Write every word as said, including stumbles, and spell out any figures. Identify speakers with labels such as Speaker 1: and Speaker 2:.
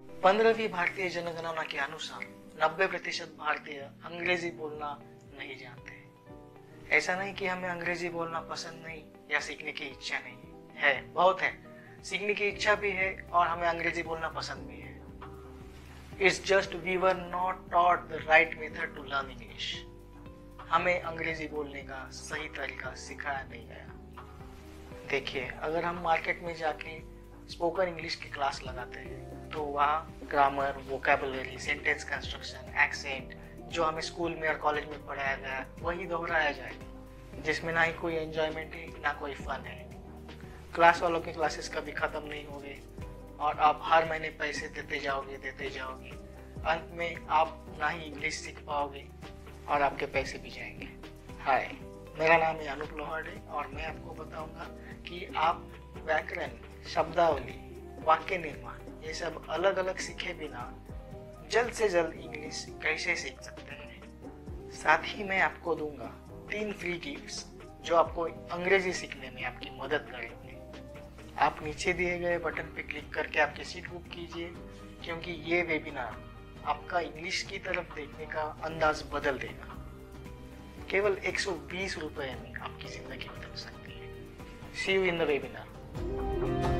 Speaker 1: पंद्रहवीं भारतीय जनगणना के अनुसार नब्बे प्रतिशत भारतीय अंग्रेजी बोलना नहीं जानते। ऐसा नहीं कि हमें अंग्रेजी बोलना पसंद नहीं या सीखने की इच्छा नहीं है, बहुत है, सीखने की इच्छा भी है और हमें अंग्रेजी बोलना पसंद भी है। It's just we were not taught the right method to learn English. हमें अंग्रेजी बोलने का सही तरीका सिखाया नहीं गया। देखिए, अगर हम मार्केट में जाके स्पोकन इंग्लिश की क्लास लगाते हैं तो वहाँ grammar, vocabulary, sentence construction, accent जो हमें स्कूल में और कॉलेज में पढ़ाया गया वही दोहराया जाएगा, जिसमें ना ही कोई एंजॉयमेंट है ना कोई फन है। क्लास वालों के क्लासेस कभी ख़त्म नहीं होंगे और आप हर महीने पैसे देते जाओगे देते जाओगे अंत में आप ना ही इंग्लिश सीख पाओगे और आपके पैसे भी जाएंगे। हाय, मेरा नाम है अनूप लोहाड़े और मैं आपको बताऊंगा कि आप व्याकरण, शब्दावली, वाक्य निर्माण ये सब अलग अलग सीखे बिना जल्द से जल्द इंग्लिश कैसे सीख सकते हैं। साथ ही मैं आपको दूंगा तीन फ्री गिफ्ट्स जो आपको अंग्रेजी सीखने में आपकी मदद करेंगे। आप नीचे दिए गए बटन पर क्लिक करके आपकी सीट बुक कीजिए, क्योंकि ये वेबिनार आपका इंग्लिश की तरफ देखने का अंदाज बदल देगा। केवल एक सौ बीस रुपए में आपकी जिंदगी बदल सकती है। See you in the webinar.